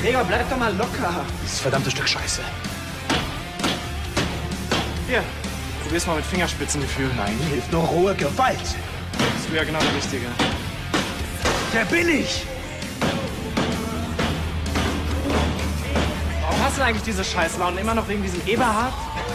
Gregor, bleib doch mal locker. Dieses verdammte Stück Scheiße. Hier, probier's mal mit Fingerspitzengefühl. Nein, hilft nur rohe Gewalt. Das wäre genau der Richtige. Der bin ich! Warum hast du eigentlich diese Scheißlaune? Immer noch wegen diesem Eberhard?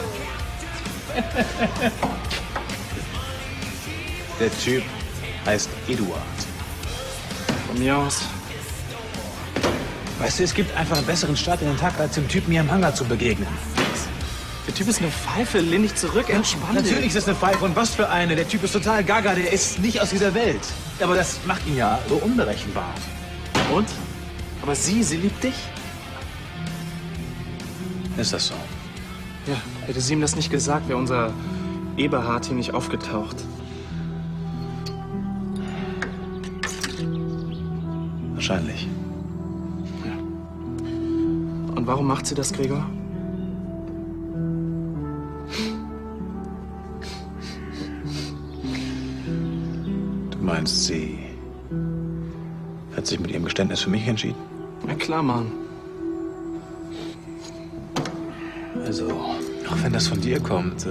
Der Typ heißt Eduard. Von mir aus. Weißt du, es gibt einfach einen besseren Start in den Tag, als dem Typen hier im Hangar zu begegnen. Der Typ ist eine Pfeife. Lehn dich zurück, entspann dich. Natürlich ist das eine Pfeife. Und was für eine. Der Typ ist total gaga. Der ist nicht aus dieser Welt. Aber das macht ihn ja so unberechenbar. Und? Aber sie liebt dich? Ist das so? Ja, hätte sie ihm das nicht gesagt, wäre unser Eberhard hier nicht aufgetaucht. Wahrscheinlich. Ja. Und warum macht sie das, Gregor? Du meinst, sie hat sich mit ihrem Geständnis für mich entschieden? Na klar, Mann. Also, auch wenn das von dir kommt,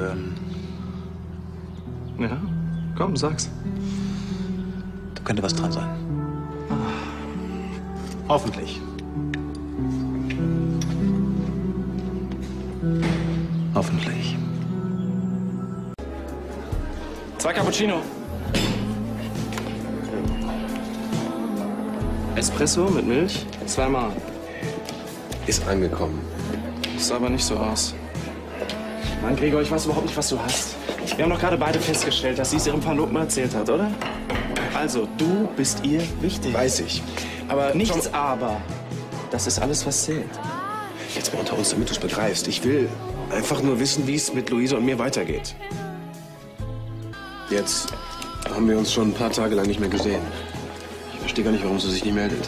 Ja, komm, sag's. da könnte was dran sein. Hoffentlich. Hoffentlich. 2 Cappuccino. Espresso mit Milch, 2-mal. Ist angekommen. Sah aber nicht so aus. Mann, Gregor, ich weiß überhaupt nicht, was du hast. Wir haben doch gerade beide festgestellt, dass sie es ihrem Verlobten erzählt hat, oder? Also, du bist ihr wichtig. Weiß ich. Aber nichts aber. Das ist alles, was zählt. Jetzt mal unter uns, damit du es begreifst. Ich will einfach nur wissen, wie es mit Luise und mir weitergeht. Jetzt haben wir uns schon ein paar Tage lang nicht mehr gesehen. Ich verstehe gar nicht, warum sie sich nicht meldet.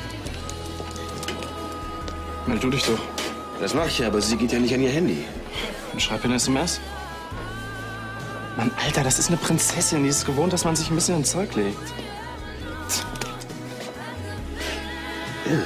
Meld du dich doch. Das mache ich ja, aber sie geht ja nicht an ihr Handy. Und schreib ihr eine SMS. Mann, Alter, das ist eine Prinzessin. Die ist gewohnt, dass man sich ein bisschen ins Zeug legt. Ja.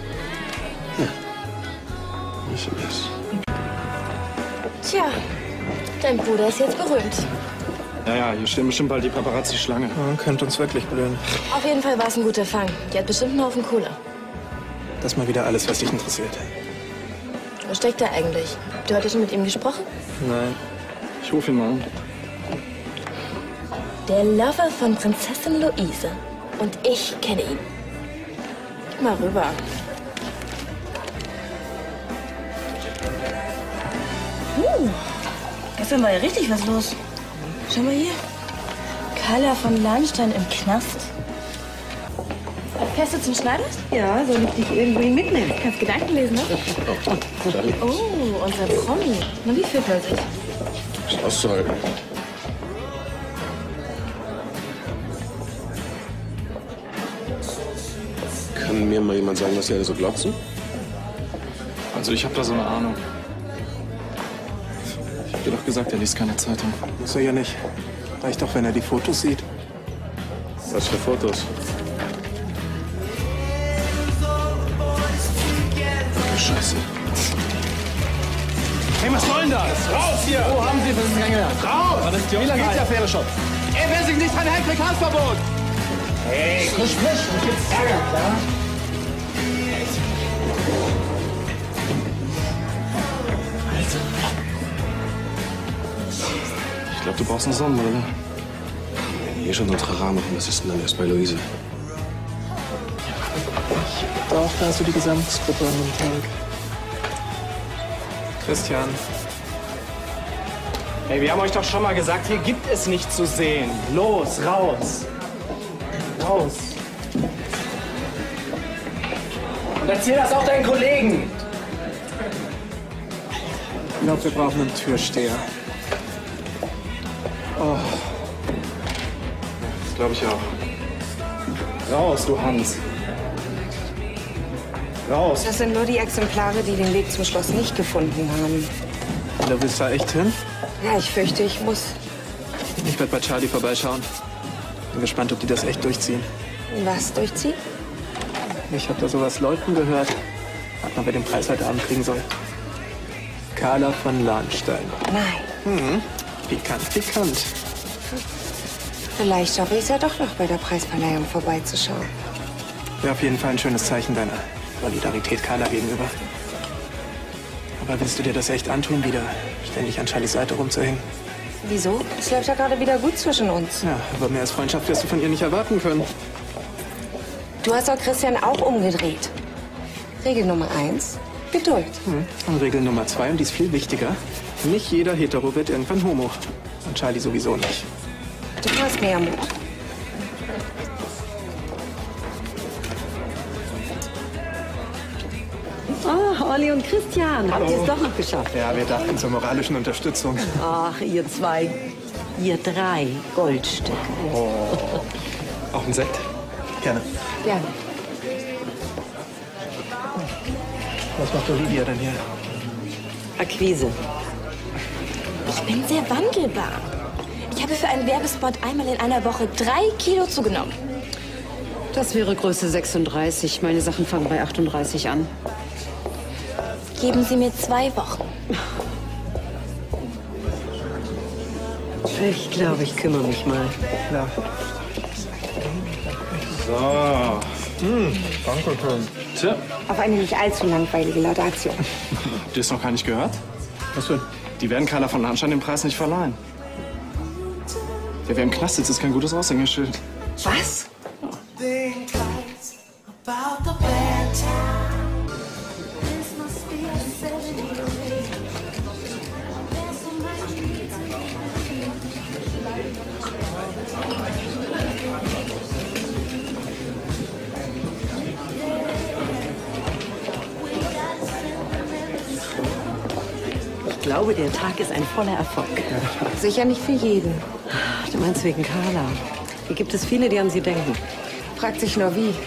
SMS. Tja, dein Bruder ist jetzt berühmt. Ja, hier stehen bestimmt bald die Paparazzi-Schlange. Man könnte uns wirklich blöden. Auf jeden Fall war es ein guter Fang. Die hat bestimmt einen Haufen Kohle. Das ist mal wieder alles, was dich interessiert. Wo steckt er eigentlich? Habt ihr heute schon mit ihm gesprochen? Nein. Ich rufe ihn mal an. Der Lover von Prinzessin Luise. Und ich kenne ihn. Mal rüber. Gestern war ja richtig was los. Schau mal hier. Carla von Lahnstein im Knast. Fährst du zum Schneiders? Ja, soll ich dich irgendwie mitnehmen? Kannst Gedanken lesen, ne? Oh, unser Promi. Na, wie fühlt man sich? Ist auszuhalten. Kann mir mal jemand sagen, was die alle so glotzen? Also, ich habe da so eine Ahnung. Ich hab dir doch gesagt, er liest keine Zeitung. Muss er ja nicht. Reicht doch, wenn er die Fotos sieht. Was für Fotos? Scheiße. Hey, was soll denn das? Raus hier! Wo haben Sie das gegangen? Raus! Was ist die Wie lange geht die Affäre schon? Ey, wer sich nicht an hält, kriegt Hausverbot! Hey, frisch, und gibt's Ärger, klar? Alter. Ich glaube, du brauchst eine Sonnenbrille. Wenn wir hier schon so ein Trara machen, was ist denn dann erst bei Luise? Doch, da hast du die Gesamtgruppe an dem Tag. Christian. Hey, wir haben euch doch schon mal gesagt, hier gibt es nichts zu sehen. Los, raus! Raus! Und erzähl das auch deinen Kollegen! Ich glaube, wir brauchen einen Türsteher. Oh. Das glaube ich auch. Raus, du Hans! Raus! Das sind nur die Exemplare, die den Weg zum Schloss nicht gefunden haben. Du willst da echt hin? Ja, ich fürchte, ich muss. Ich werde bei Charlie vorbeischauen. Bin gespannt, ob die das echt durchziehen. Was durchziehen? Ich habe da sowas Leuten gehört. Frag mal, wer den Preis heute Abend kriegen soll. Carla von Lahnstein. Nein. Pikant, pikant. Vielleicht schaffe ich es ja doch noch bei der Preisverleihung vorbeizuschauen. Wäre auf jeden Fall ein schönes Zeichen deiner Solidarität Carla gegenüber. Aber willst du dir das echt antun, wieder ständig an Charlies Seite rumzuhängen? Wieso? Es läuft ja gerade wieder gut zwischen uns. Ja, aber mehr als Freundschaft wirst du von ihr nicht erwarten können. Du hast doch Christian auch umgedreht. Regel Nummer 1, Geduld. Und Regel Nummer 2, und die ist viel wichtiger. Nicht jeder Hetero wird irgendwann Homo. Und Charlie sowieso nicht. Du hast mehr Mut. Oh, Olli und Christian, habt ihr es doch noch geschafft? Ja, wir dachten zur moralischen Unterstützung. Ach, ihr zwei, ihr drei Goldstücke. Auch ein Sekt? Gerne. Ja. Was macht Olivia denn hier? Akquise. Ich bin sehr wandelbar. Ich habe für einen Werbespot einmal in einer Woche 3 Kilo zugenommen. Das wäre Größe 36. Meine Sachen fangen bei 38 an. Geben Sie mir 2 Wochen. Ich glaube, ich kümmere mich mal. Ja. So. Danke schön. Tja, Auf eine nicht allzu langweilige Laudatio. habt ihr es noch gar nicht gehört? Was denn? Die werden Carla von Lahnstein den Preis nicht verleihen. Ja, wer im Knast sitzt, ist kein gutes Aushängeschild. Was? Ich glaube, der Tag ist ein voller Erfolg. Sicher nicht für jeden. Du meinst wegen Carla? Hier gibt es viele, die an sie denken. Fragt sich nur wie.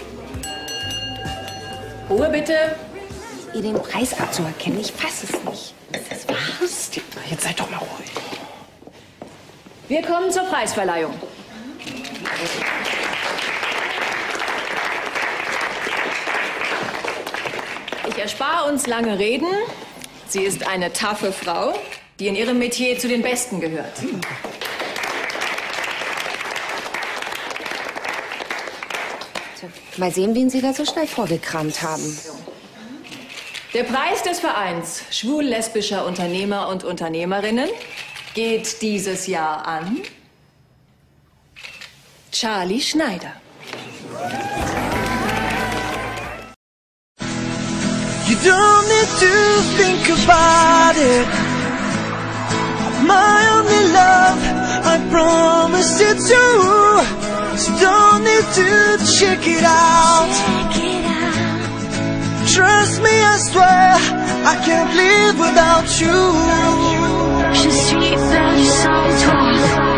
Ruhe bitte. Ihr den Preis abzuerkennen, ich fasse es nicht. Was? Jetzt seid doch mal ruhig. Wir kommen zur Preisverleihung. Ich erspare uns lange Reden. Sie ist eine taffe Frau, die in ihrem Metier zu den Besten gehört. Mal sehen, wen Sie da so schnell vorgekramt haben. Der Preis des Vereins schwul-lesbischer Unternehmer und Unternehmerinnen geht dieses Jahr an Charlie Schneider. You don't need to think about it. My only love, I promise you to. So you don't need to check it out. Trust me, I swear, I can't live without you. Je suis belle sans toi.